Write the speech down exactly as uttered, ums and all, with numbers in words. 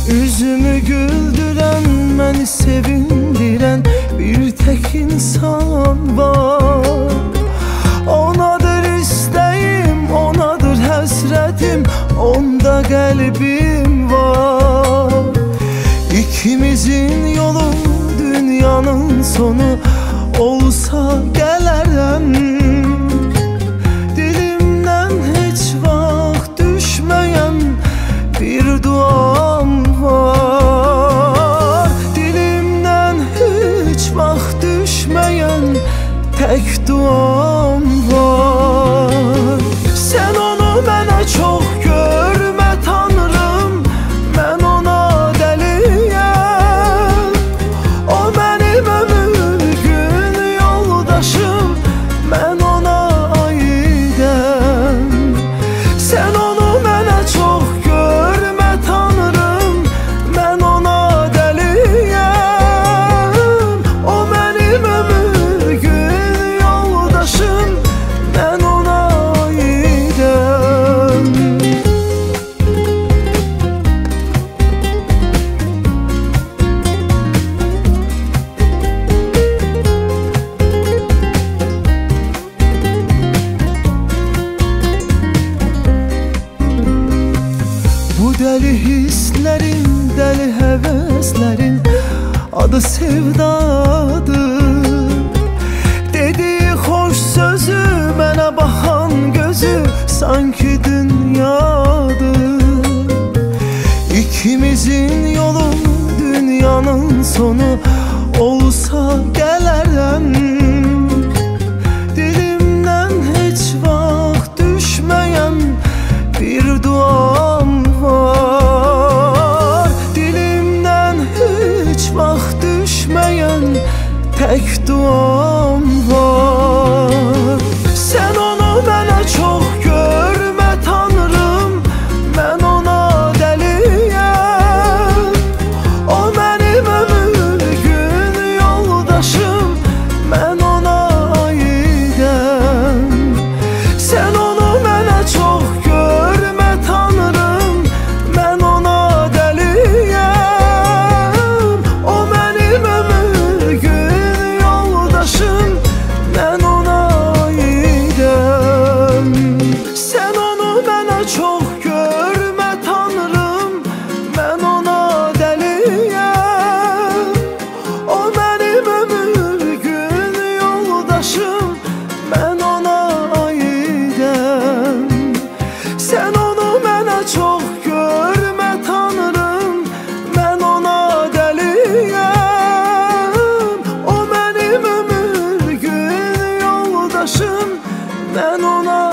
Üzümü güldüren, beni sevindiren bir tek insan var. Onadır isteğim, onadır hasretim, onda kalbim var. İkimizin yolu dünyanın sonu olsa gelirim. Dilimden hiç vaxt düşmeyen bir duam var. Dilimden hiç vaxt düşmeyen tek duam var. Sen onu bana çok görme Tanrım, ben ona deliyem. O benim ömür gün yoldaşım, ben ona aidem. Sen onu bana çok görme Tanrım, ben ona deliyem. O benim ömür gün yoldaşım, ben ona aidem. Bu deli hislerin, deli heveslerin adı sevdadır. Dediği hoş sözü, bana bakan gözü sanki dünyadır. İkimizin yolu dünyanın sonu olsa gelirim. Dilimden hiç vaxt düşmeyen bir duam var. Dilimden hiç vaxt düşmeyen tek duam var. Sen onu bana çok görme Tanrım, ben ona deliyem. O benim ömür gün yoldaşım, ben ona aidem. Sen onu bana çok görme Tanrım, ben ona deliyem. O benim ömür gün yoldaşım, ben ona aidem. Sen onu bana çok görme Tanrım, ben ona deliyem. O benim ömür gün yoldaşım, ben ona aidem. Sen onu bana çok görme Tanrım, ben ona deliyem. O benim ömür gün yoldaşım, ben ona